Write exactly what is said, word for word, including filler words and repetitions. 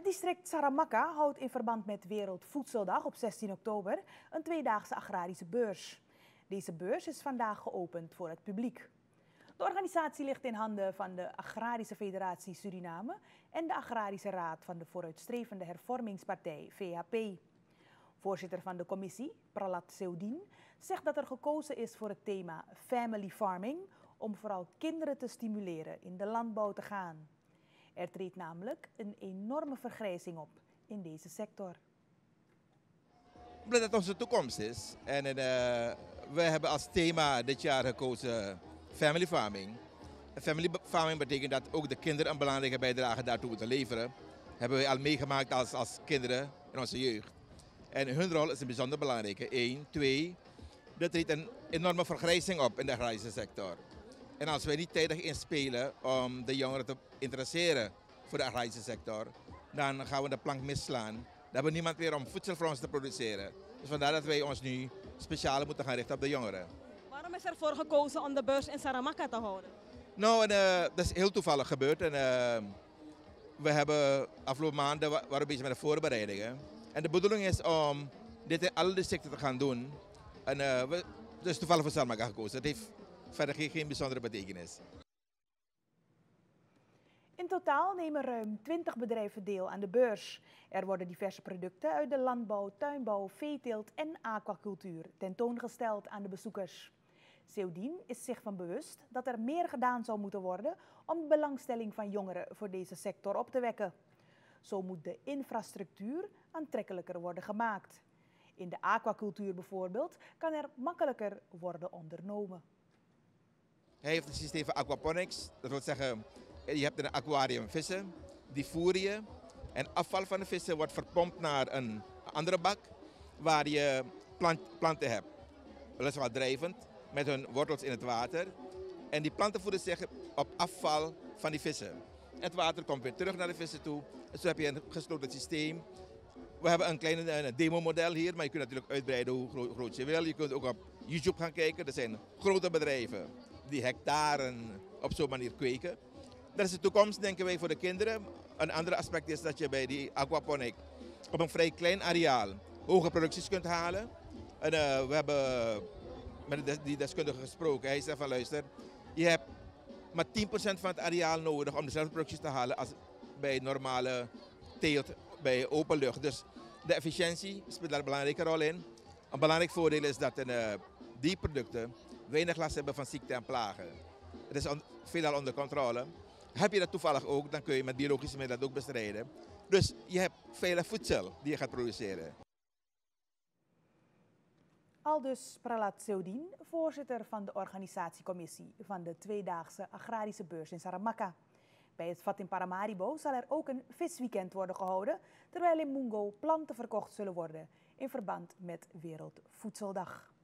district Saramacca houdt in verband met Wereldvoedseldag op zestien oktober een tweedaagse agrarische beurs. Deze beurs is vandaag geopend voor het publiek. De organisatie ligt in handen van de Agrarische Federatie Suriname en de Agrarische Raad van de Vooruitstrevende Hervormingspartij V H P. Voorzitter van de commissie, Pralat Seudien, zegt dat er gekozen is voor het thema Family Farming om vooral kinderen te stimuleren in de landbouw te gaan. Er treedt namelijk een enorme vergrijzing op in deze sector. Omdat het onze toekomst is. En uh, we hebben als thema dit jaar gekozen Family Farming. Family Farming betekent dat ook de kinderen een belangrijke bijdrage daartoe moeten leveren. Hebben we al meegemaakt als, als kinderen in onze jeugd. En hun rol is een bijzonder belangrijke. Eén, twee, er treedt een enorme vergrijzing op in de agrarische sector. En als wij niet tijdig inspelen om de jongeren te interesseren voor de agrarische sector, dan gaan we de plank misslaan. Dan hebben we niemand meer om voedsel voor ons te produceren. Dus vandaar dat wij ons nu speciaal moeten gaan richten op de jongeren. Waarom is er voor gekozen om de beurs in Saramacca te houden? Nou, en, uh, dat is heel toevallig gebeurd. En, uh, we hebben afgelopen maanden wa waren we bezig met de voorbereidingen. En de bedoeling is om dit in alle districten te gaan doen. En uh, we, dus toevallig voor Saramacca gekozen. Het heeft verder geen, geen bijzondere betekenis. In totaal nemen ruim twintig bedrijven deel aan de beurs. Er worden diverse producten uit de landbouw, tuinbouw, veeteelt en aquacultuur tentoongesteld aan de bezoekers. Seudien is zich van bewust dat er meer gedaan zou moeten worden om de belangstelling van jongeren voor deze sector op te wekken. Zo moet de infrastructuur aantrekkelijker worden gemaakt. In de aquacultuur bijvoorbeeld kan er makkelijker worden ondernomen. Hij heeft een systeem van aquaponics. Dat wil zeggen, je hebt in een aquarium vissen, die voer je. En afval van de vissen wordt verpompt naar een andere bak waar je plant, planten hebt. Weliswaar drijvend, met hun wortels in het water. En die planten voeden zich op afval van die vissen. Het water komt weer terug naar de vissen toe. En zo heb je een gesloten systeem. We hebben een klein demo-model hier, maar je kunt natuurlijk uitbreiden hoe groot, groot je wil. Je kunt ook op YouTube gaan kijken. Er zijn grote bedrijven die hectaren op zo'n manier kweken. Dat is de toekomst, denken wij, voor de kinderen. Een ander aspect is dat je bij die aquaponic op een vrij klein areaal hoge producties kunt halen. En, uh, we hebben met die deskundige gesproken. Hij zei van luister, je hebt maar tien procent van het areaal nodig om dezelfde producties te halen als bij normale teelt, bij open lucht. Dus de efficiëntie speelt daar een belangrijke rol in. Een belangrijk voordeel is dat uh, die producten weinig last hebben van ziekte en plagen. Het is on, veelal onder controle. Heb je dat toevallig ook, dan kun je met biologische middelen dat ook bestrijden. Dus je hebt veilig voedsel die je gaat produceren. Aldus Pralat Seudien, voorzitter van de organisatiecommissie van de tweedaagse agrarische beurs in Saramacca. Bij het vat in Paramaribo zal er ook een visweekend worden gehouden, terwijl in Mungo planten verkocht zullen worden in verband met Wereldvoedseldag.